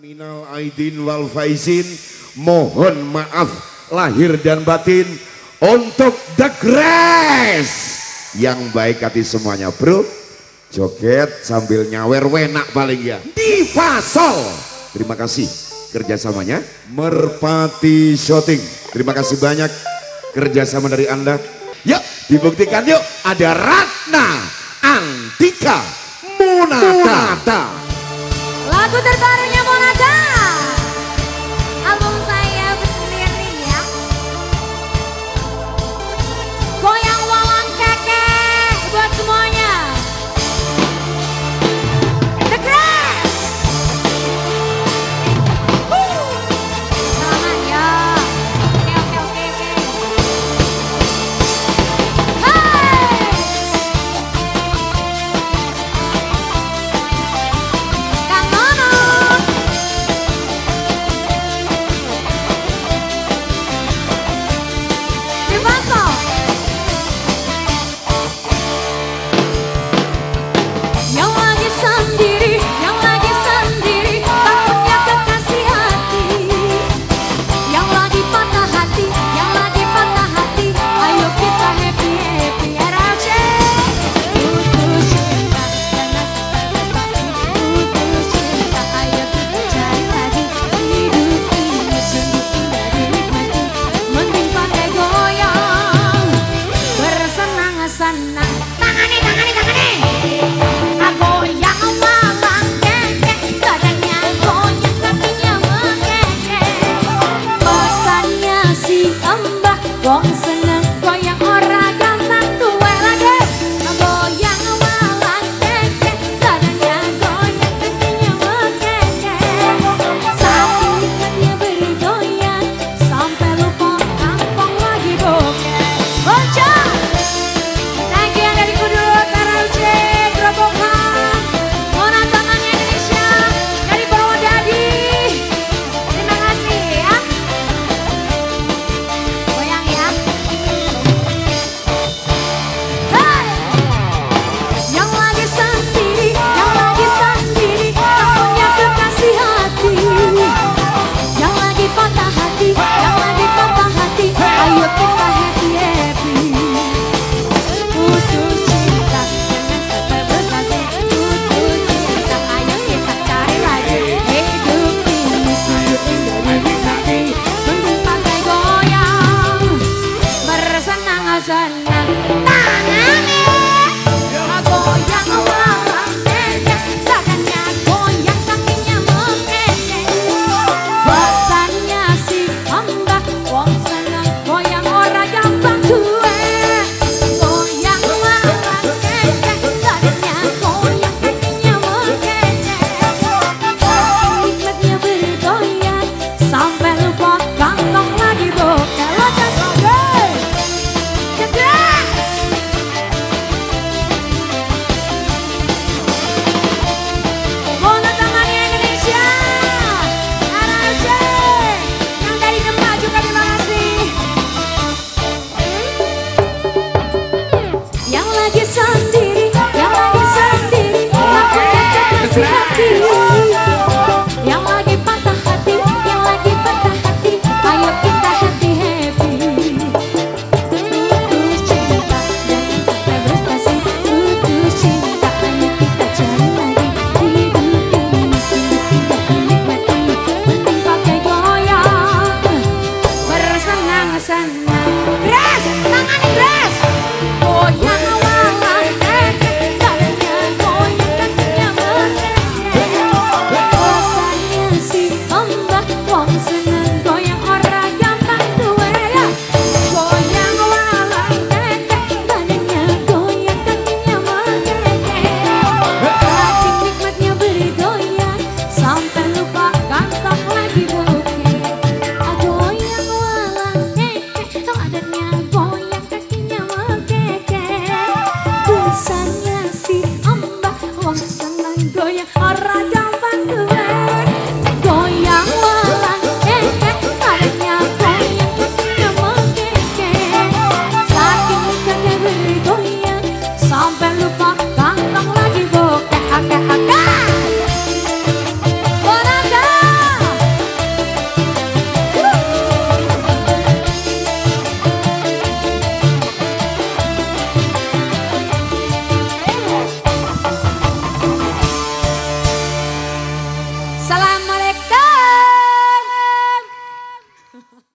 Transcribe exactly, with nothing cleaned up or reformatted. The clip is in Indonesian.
Minal aidin wal faizin, mohon maaf lahir dan batin untuk The Grace yang baik hati semuanya bro. Joget sambil nyawer wenak paling ya. Diva Sol, terima kasih kerjasamanya. Merpati Shooting, terima kasih banyak kerjasama dari anda. Yuk dibuktikan yuk, ada Ratna Antika Monata, Monata. Lagu terbarunya Monata, album saya bersendiri ya. Goyang walang keke buat semuanya. The Grace. Woo. Selamat ya. Oke oke oke oke. Hai. Kang Nono. Assalamualaikum.